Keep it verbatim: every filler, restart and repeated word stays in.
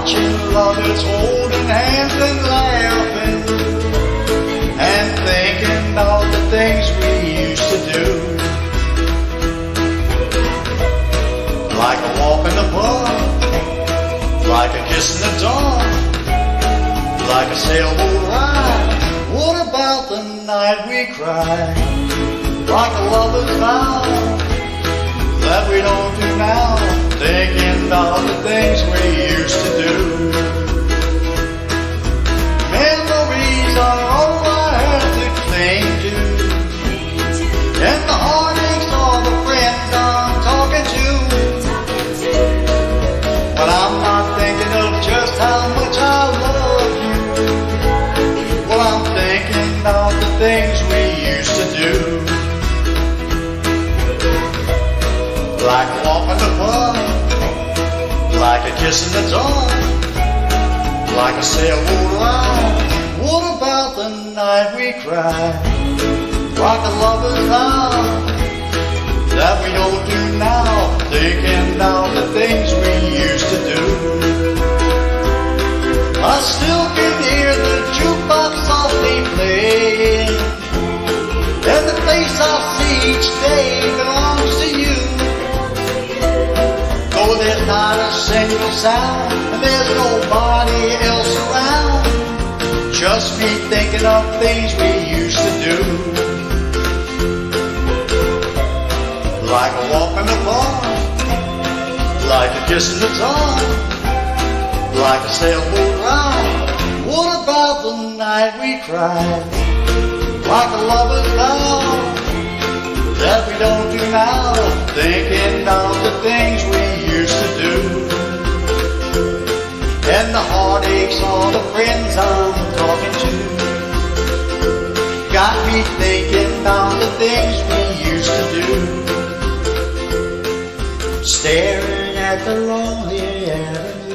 watching lovers holding hands and laughing, and thinking of the things we used to do. Like a walk in the park, like a kiss in the dark, like a sailboat ride. What about the night we cried? Like a lover's vow that we don't do now, thinking of the things we used to do. Memories are all I have to cling to, and the heartaches are the friends I'm talking to. But I'm not thinking of just how much I love you. Well, I'm thinking of the things we used to do. Like a walk in the park, like a kiss in the dark, like a sailboat ride. What about the night we cried? Like a lover's vow that we don't do now, thinking of the things we used to do. I still can hear the jukebox softly playing, and the face I see each day belongs to you. Though there's not a single sound, and there's nobody else around, just me thinking of things we used to do. Like a walk in the park, like a kiss in the dark, like a sailboat ride. What about the night we cried? Like a lover's vow that we don't do now, thinking of the things we used to do. And the heartaches are the friends I'm talking to. Got me thinking of the things we used to do. Staring at the lonely avenue,